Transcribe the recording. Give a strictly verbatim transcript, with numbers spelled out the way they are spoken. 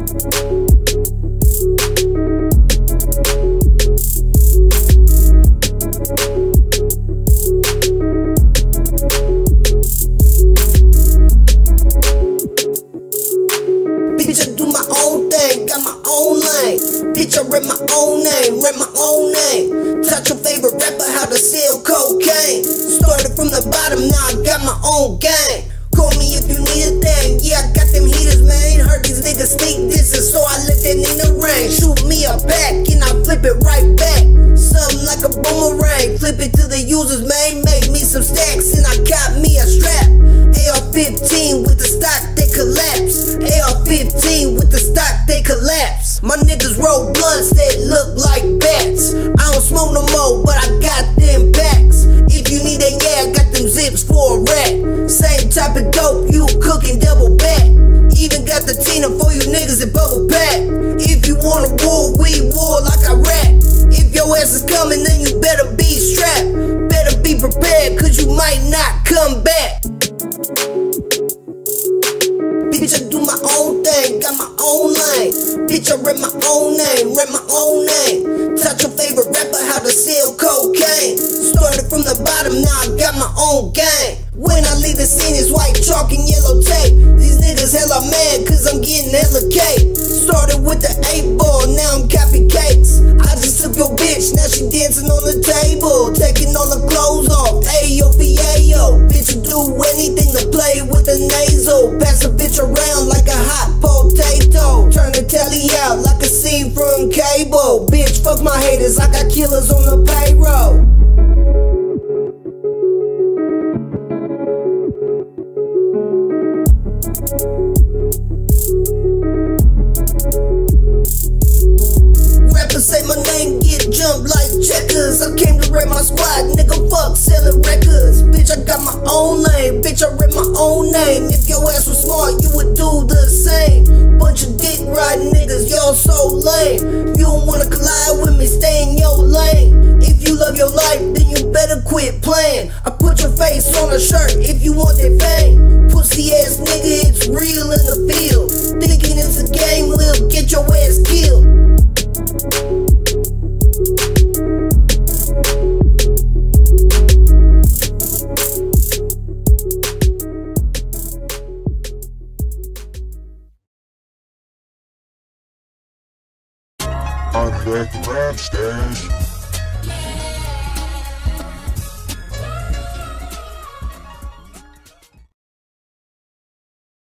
Bitch, I do my own thing, got my own lane. Bitch, I rap my own name, rap my own name. Taught your favorite rapper how to sell cocaine. Started from the bottom, now I got my own gang. Call me if you need a thing, yeah, I got them heaters, man. Heard these niggas sneak dissing, so I let that nigga ring. Shoot me a pack, and I flip it right back. Something like a boomerang, flip it to the users, man. Make me some stacks, and I got me a strap. A R fifteen with the stock, they collapse. A R fifteen with the stock, they collapse. My niggas roll blunts that look like bats. I don't smoke no more, but I got them packs. If you need that, yeah, I got them zips for a rack. Same type of dope, you cooking double back. Even got the Tina for you niggas that bubble pack. If you want a war, we war like I rap. If your ass is coming, then you better be strapped. Better be prepared, cause you might not come back. Bitch, I do my own thing, got my own lane. Bitch, I rap my own name, rap my own name. Taught your favorite rapper how to sell cocaine. Started from the bottom, now I got my own gang. When I leave the scene, it's white chalk and yellow tape. These niggas hella mad, cause I'm getting hella cake. Started with the eight ball, now I'm copy cakes. I just took your bitch, now she dancing on the table. Taking all the clothes off, ayo, fiayo. Bitch, you do anything to play with the nasal. Pass a bitch around like a hot potato. Turn the telly out like a scene from cable. Bitch, fuck my haters, I got killers on the payroll. Rappers say my name, get jumped like checkers. I came to rap my squad, nigga, fuck selling records. Bitch, I got my own lane, bitch, I rap my own name. If your ass was smart, you would do the same. Bunch of dick riding niggas, y'all so lame. You don't wanna collide with me, stay in your lane. If you love your life, then you better quit playing. I put your face on a shirt if you want that fame. Pussy ass nigga, it's real in the field. Thinking it's a game, will get your ass killed. I'm back to rap stage.